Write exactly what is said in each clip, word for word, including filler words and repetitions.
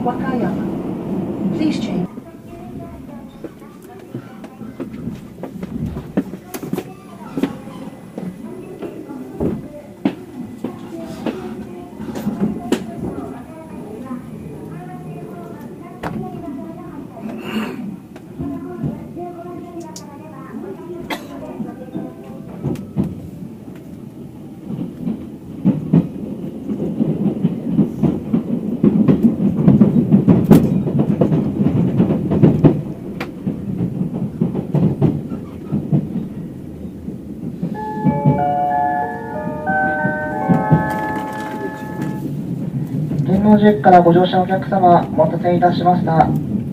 Wakayama. Please change. 天王寺駅からご乗車のお客様、お待たせいたしました。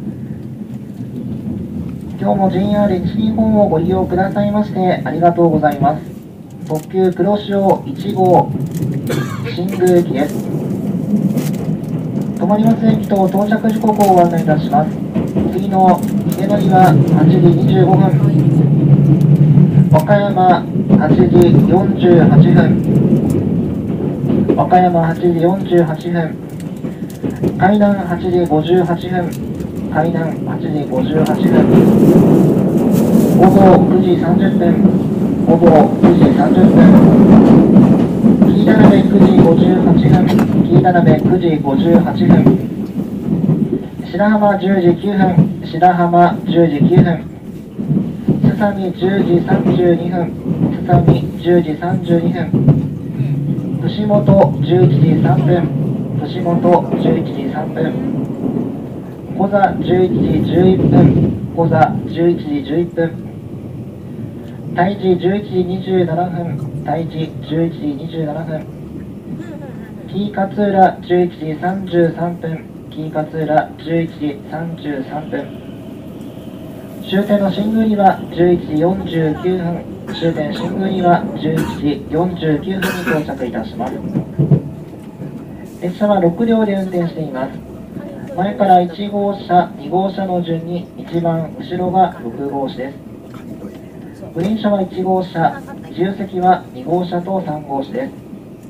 今日も ジェイアール 西日本をご利用くださいましてありがとうございます。特急黒潮いち号新宮駅です。止まります駅と到着時刻をご案内いたします。次の家乗りははちじにじゅうごふん、和歌山はちじよんじゅうはちふん、和歌山はちじよんじゅうはちふん、海南はちじごじゅうはちふん、海南はちじごじゅうはちふん、午後くじさんじゅっぷん、午後くじさんじゅっぷん、紀伊田辺くじごじゅうはちふん、紀伊田辺くじごじゅうはちふん、白浜じゅうじきゅうふん、白浜じゅうじきゅうふん、すさみじゅうじさんじゅうにふん、すさみじゅうじさんじゅうにふん、串本じゅういちじさんぷん、串本じゅういちじさんぷん、小座じゅういちじじゅういっぷん、小座じゅういちじじゅういっぷん、太一じゅういちじにじゅうななふん、太一じゅういちじにじゅうななふん、紀伊勝浦じゅういちじさんじゅうさんぷん、紀伊勝浦じゅういちじさんじゅうさんぷん、終点の新宮にはじゅういちじよんじゅうきゅうふん、終点新宮にはじゅういちじよんじゅうきゅうふんに到着いたします。列車はろくりょうで運転しています。前からいち号車、に号車の順に一番後ろがろく号車です。グリーン車はいち号車、自由席はに号車とさん号車です。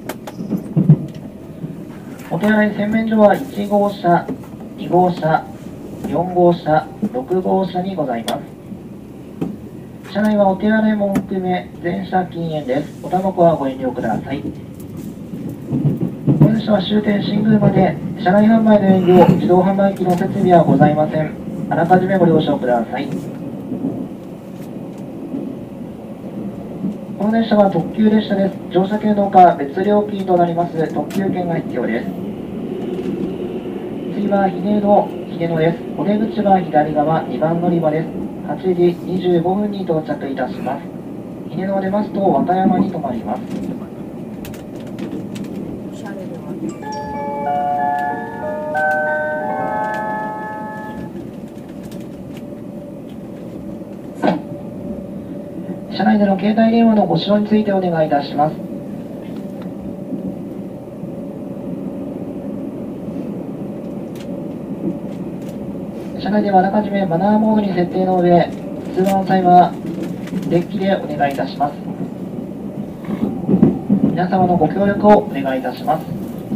お手洗い洗面所はいち号車、に号車、よん号車、ろく号車にございます。車内はお手洗いも含め全車禁煙です。おタバコはご遠慮ください。本列車は終点新宮まで車内販売の営業、自動販売機の設備はございません。あらかじめご了承ください。この列車は特急列車です。乗車券のほか別料金となります特急券が必要です。次は秀野、秀野です。お出口は左側にばん乗り場です。はちじにじゅうごふんに到着いたします。秀野を出ますと和歌山に停まります。車内での携帯電話のご使用についてお願いいたします。車内ではあらかじめマナーモードに設定の上、通話の際はデッキでお願いいたします。皆様のご協力をお願いいたします。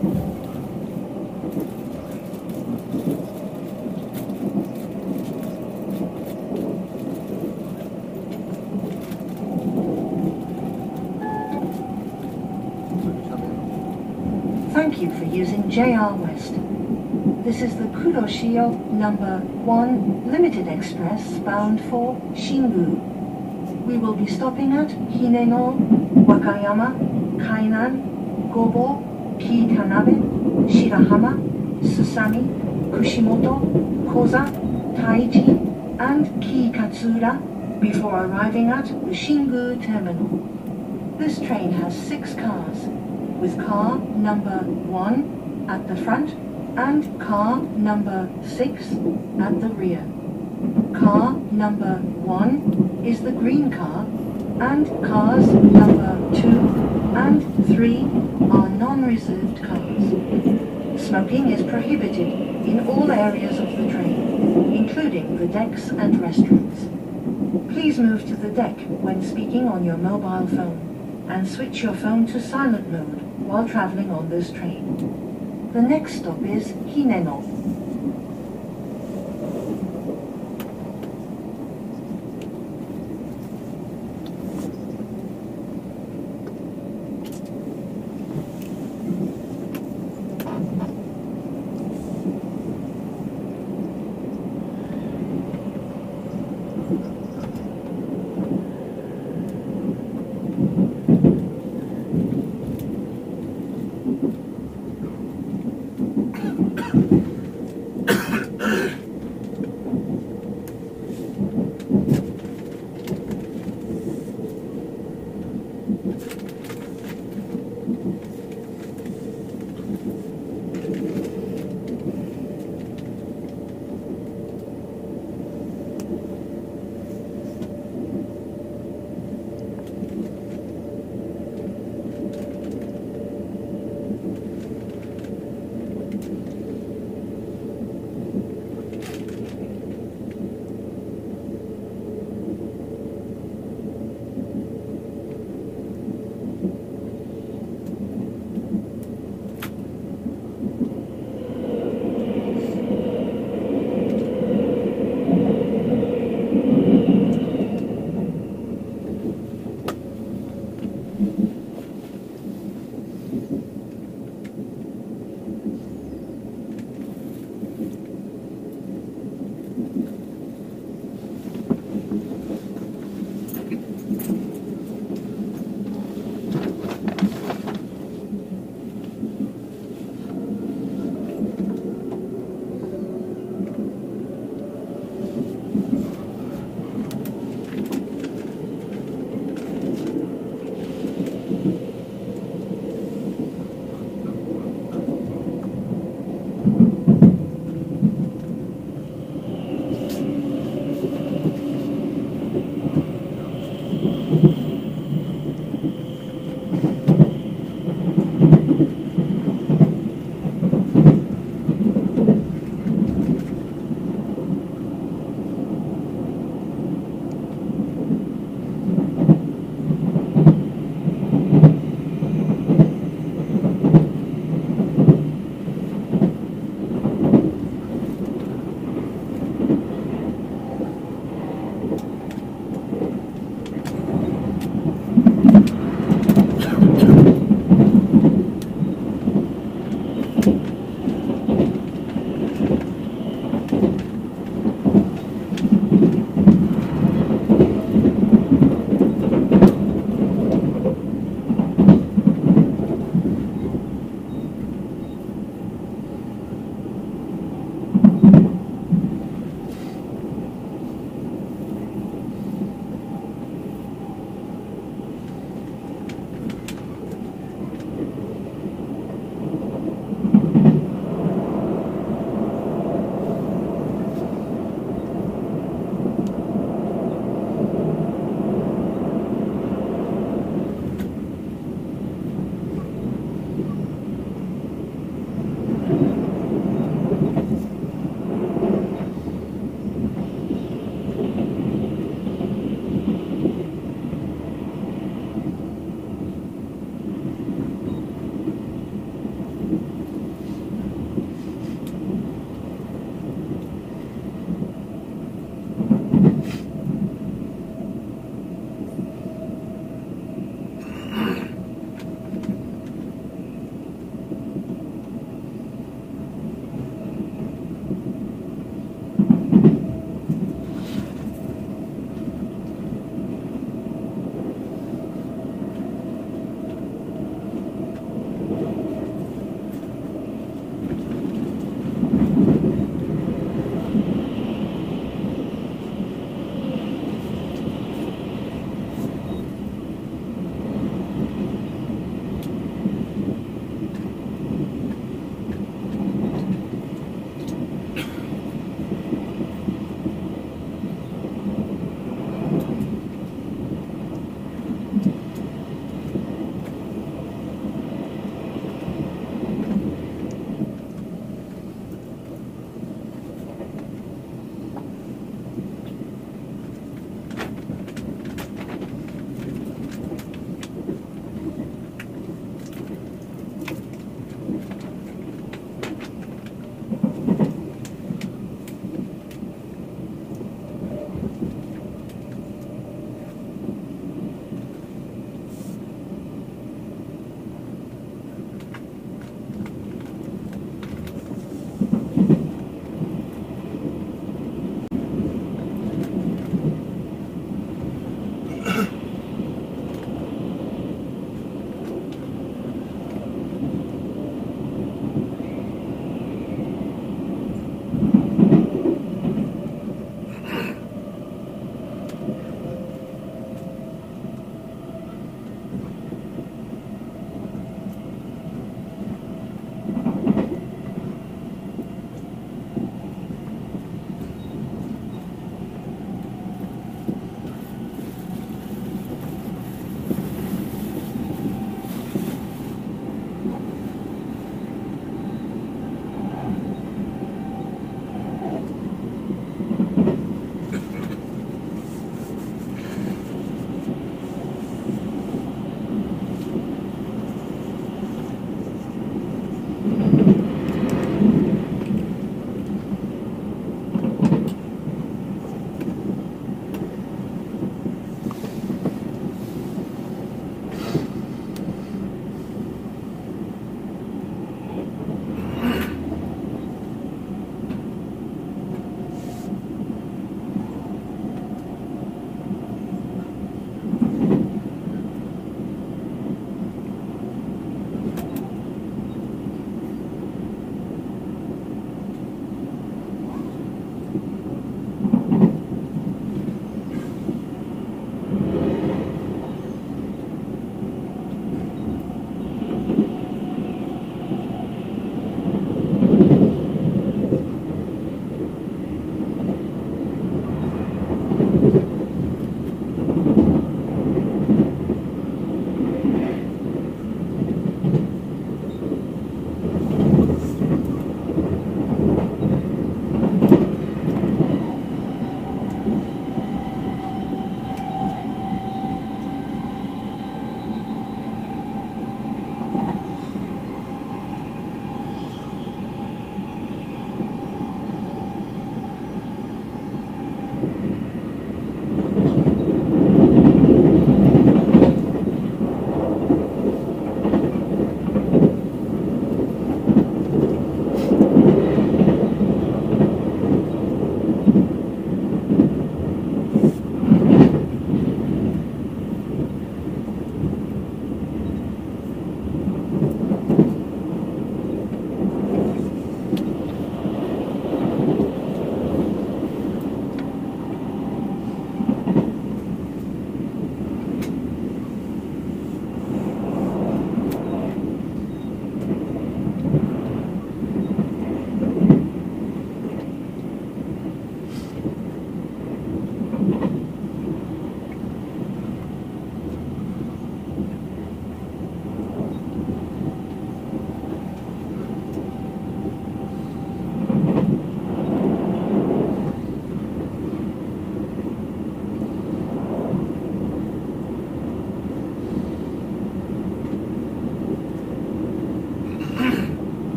Thank you for using J R West. This is the Kuroshio number one Limited Express bound for Shingu. We will be stopping at Hineno, Wakayama, Kainan, Gobo, Kiitanabe, Shirahama, Susami, Kushimoto, Koza, Taiji, and Kiikatsura before arriving at the Shingu terminal. This train has six cars, with car number one at the front and car number six at the rear. Car number one is the green car, and cars number two and three are non-reserved cars. Smoking is prohibited in all areas of the train, including the decks and restrooms. Please move to the deck when speaking on your mobile phone, and switch your phone to silent mode while traveling on this train. The next stop is Hineno.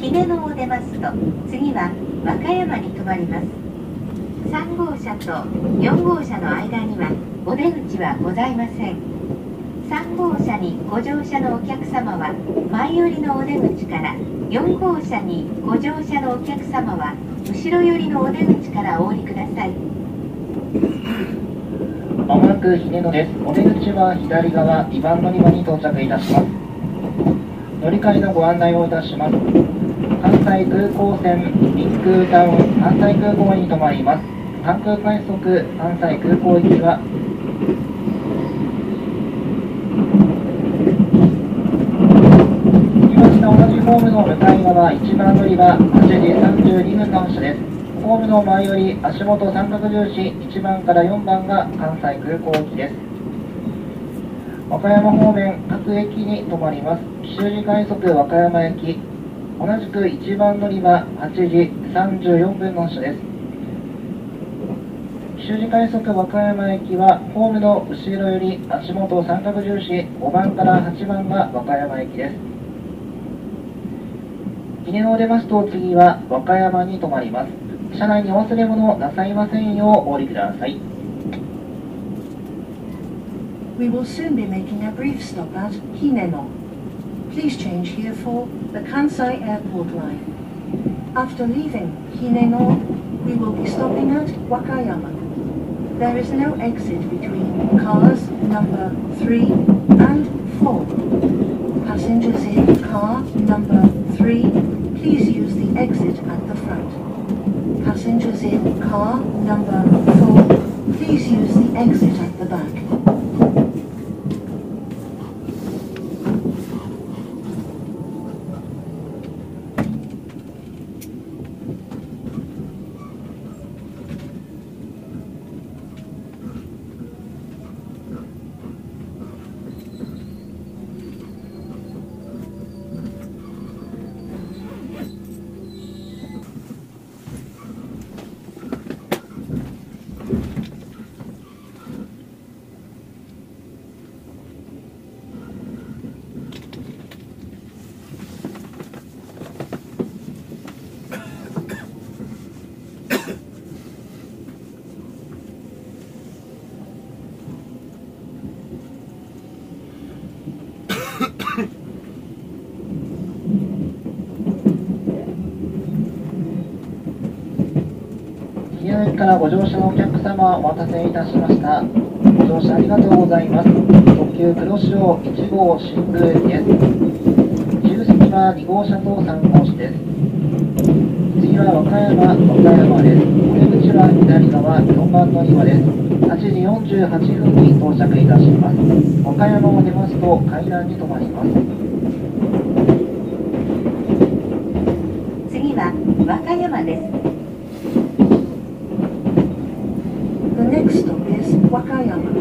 姫野を出ますと次は和歌山に停まります。さん号車とよん号車の間にはお出口はございません。さん号車にご乗車のお客様は前寄りのお出口から、よん号車にご乗車のお客様は後ろ寄りのお出口からお降りください。 まもなく姫野です。お出口は左側にばん乗り場に到着いたします。乗り換えのご案内をいたします。関西空港線ビッグタウン関西空港に停まります。関空快速関西空港行きは同じホームの向かい側いちばん乗り場はちじさんじゅうにふんの発車です。ホームの前より足元三角印いちばんからよんばんが関西空港行きです。和歌山方面各駅に停まります。紀州路快速和歌山駅同じくいちばん乗り場はちじさんじゅうよんふんの発車です。紀州路快速和歌山駅はホームの後ろより足元三角印ごばんからはちばんが和歌山駅です。姫野を出ますと次は和歌山に停まります。車内にお忘れ物なさいませんようお降りください。 We will soon be making a brief stop at Hineno. Please change here for the Kansai Airport line. After leaving Hineno, we will be stopping at Wakayama. There is no exit between cars number three and four. Passengers in car number three, please use the exit at the front. Passengers in car number four, please use the exit at the back. 宮崎からご乗車のお客様お待たせいたしました。ご乗車ありがとうございます。特急黒潮いち号新宮駅です。自由席はに号車とさん号車です。次は和歌山、和歌山です。お出口は左側よんばん乗り場です。はちじよんじゅうはっぷんに到着いたします。和歌山を出ますと階段に停まります。 次は和歌山です。 The next stop is Wakayama.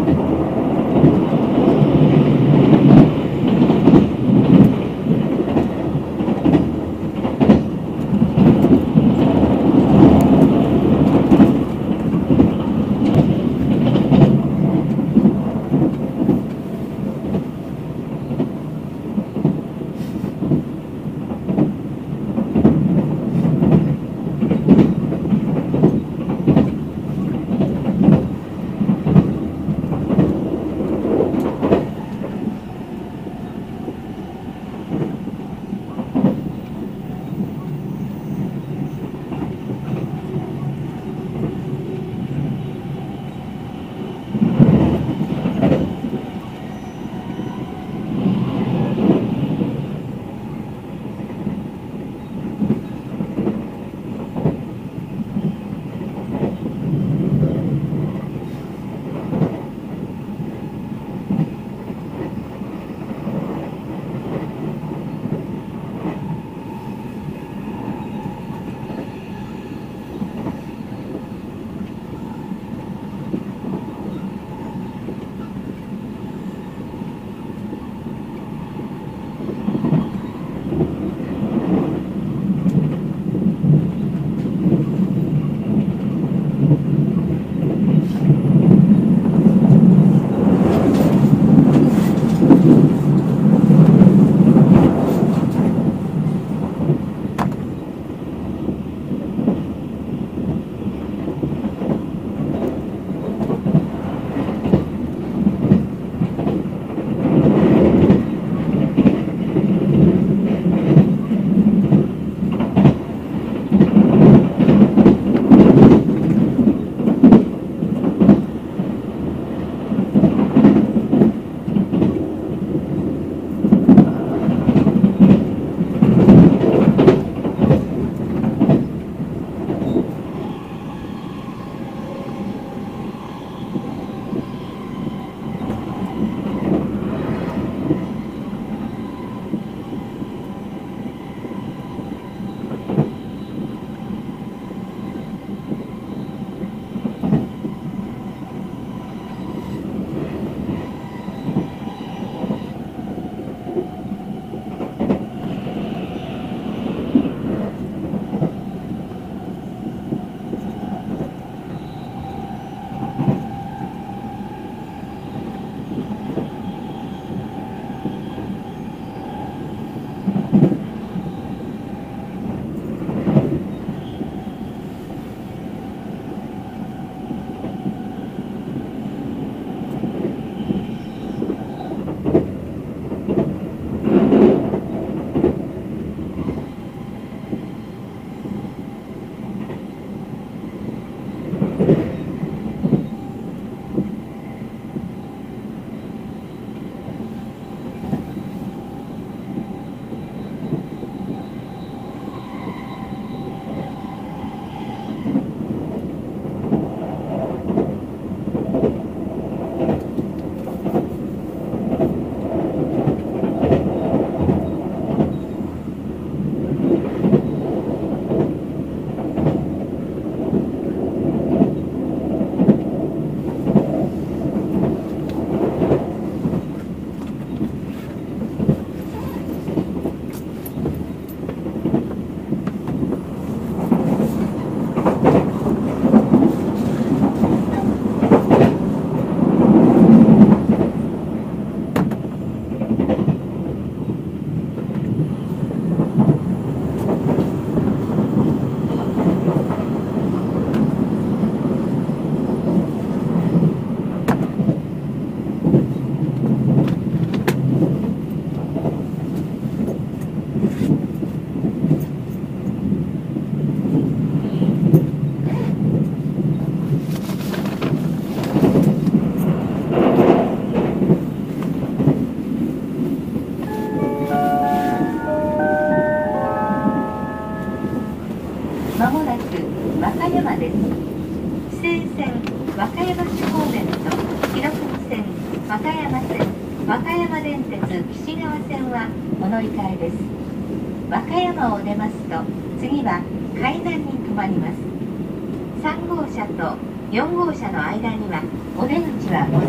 和歌山を出ますと次は海南に停まります。さん号車とよん号車の間にはお出口はございません。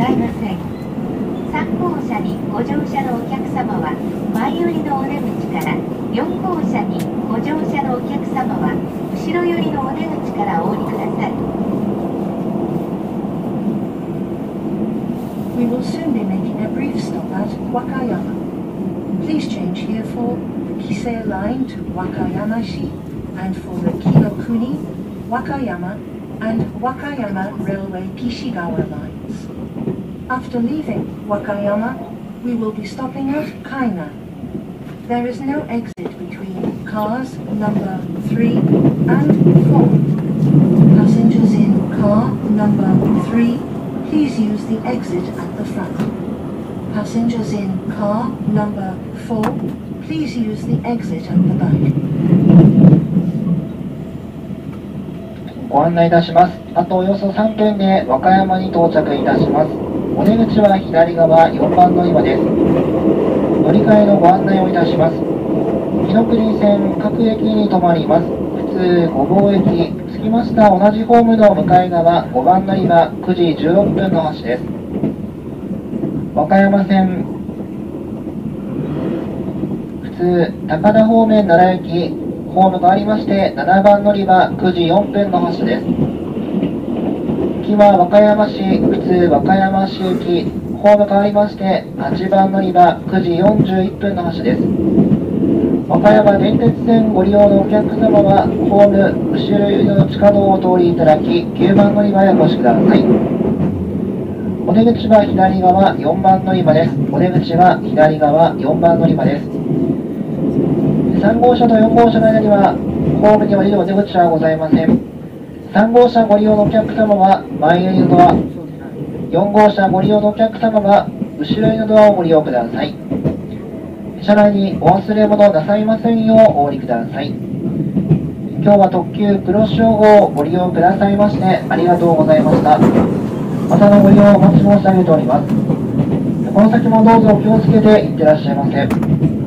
せん。さん号車にご乗車のお客様は前寄りのお出口から、よん号車にご乗車のお客様は後ろ寄りのお出口からお降りください。 We will soon be making a brief stop at Wakayama. Please change here for the Kisei line to Wakayama-shi and for the Kinokuni, Wakayama and Wakayama Railway Kishigawa lines. After leaving Wakayama, we will be stopping at Kaina. There is no exit between cars number three and four. Passengers in car number three, please use the exit at the front. Passengers in car number four, please use the exit at the back. ご案内いたします。あとおよそさんぷんで和歌山に到着いたします。お出口は左側よんばん乗り場です。乗り換えのご案内をいたします。日の国線各駅に停まります。普通ご号駅、着きました同じホームの向かい側ごばん乗り場くじじゅうろっぷんの発です。和歌山線普通高田方面奈良駅ホームがありましてななばん乗り場くじよんぷんの発車です。行きは和歌山市普通和歌山市行きホームがありましてはちばん乗り場くじよんじゅういっぷんの発車です。和歌山電鉄線ご利用のお客様はホーム後ろ寄りの地下道をお通りいただききゅうばん乗り場へお越しください。お出口は左側よんばん乗り場です。お出口は左側よんばん乗り場です。さん号車とよん号車の間にはホームに降りるお出口はございません。さん号車ご利用のお客様は前寄りのドア、よん号車ご利用のお客様は後ろ寄りのドアをご利用ください。車内にお忘れ物なさいませんようお降りください。今日は特急黒潮号をご利用くださいましてありがとうございました。またのご利用をお待ち申し上げております。この先もどうぞお気をつけていってらっしゃいませ。